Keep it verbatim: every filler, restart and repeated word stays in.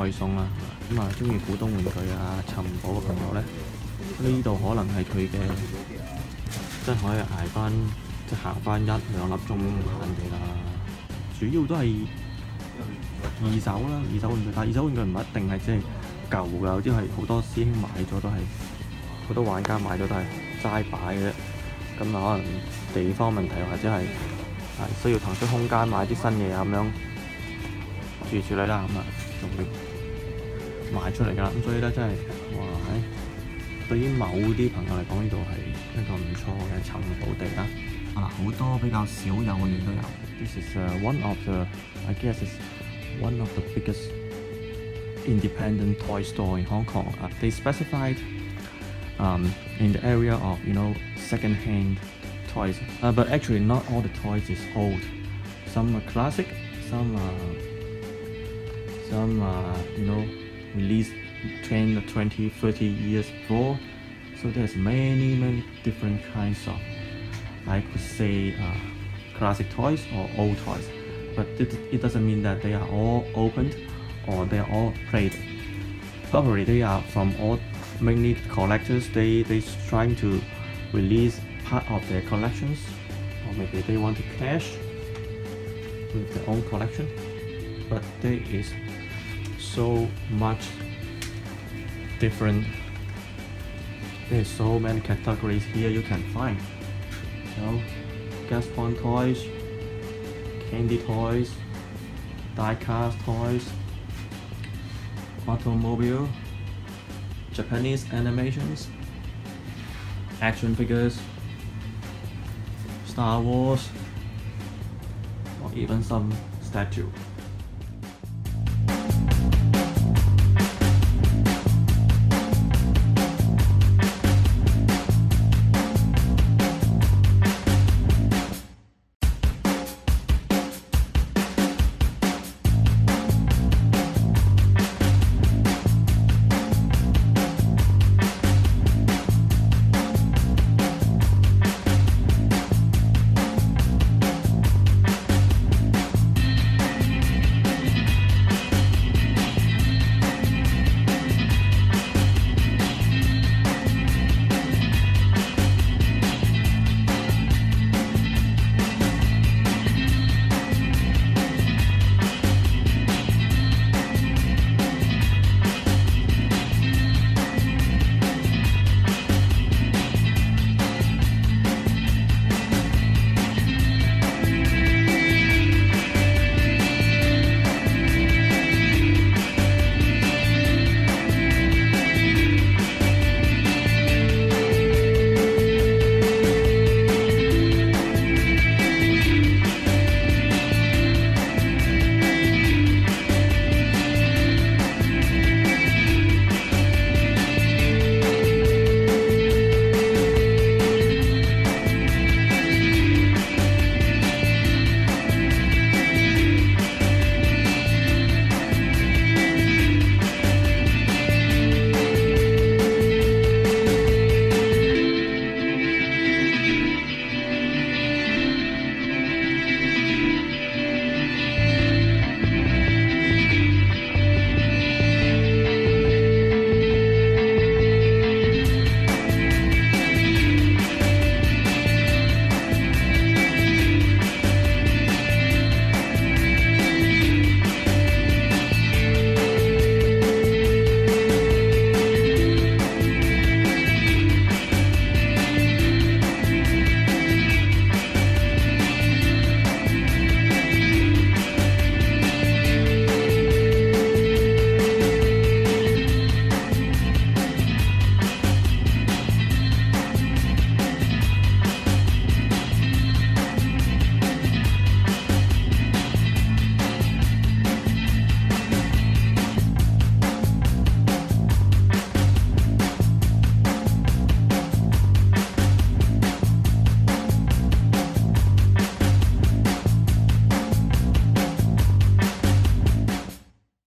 外送啦。咁啊，中意古董玩具啊、尋寶嘅朋友咧，呢度可能係佢嘅，真係可以捱翻即係行翻一兩粒鐘閒地啦。主要都係二手啦，二手玩具，但係二手玩具唔一定係即係舊㗎，有啲係好多師兄買咗都係，好多玩家買咗都係齋擺嘅啫。咁啊，可能地方問題或者係係需要騰出空間買啲新嘢啊咁樣，諸如此類啦，咁啊就會賣出嚟㗎啦。咁所以咧，真係哇！對於某啲朋友嚟講，呢度係一個唔錯嘅尋寶地啦。啊，好多比較少有嘅嘢都有。This is、uh, one of the, I guess is one of the biggest independent toy store in Hong Kong. Uh, they specified um, in the area of you know second-hand toys, uh, but actually not all the toys is old. Some are classic, some are some are you know released ten, twenty, thirty years before. So there's many many different kinds of, I could say, uh, classic toys or old toys, but it, it doesn't mean that they are all opened or they are all played. Probably they are from all mainly collectors. They they trying to release part of their collections, or maybe they want to cash with their own collection. But there is so much different. There's so many categories here you can find. You know, gas pawn toys, candy toys, die-cast toys, automobile, Japanese animations, action figures, Star Wars, or even some statue.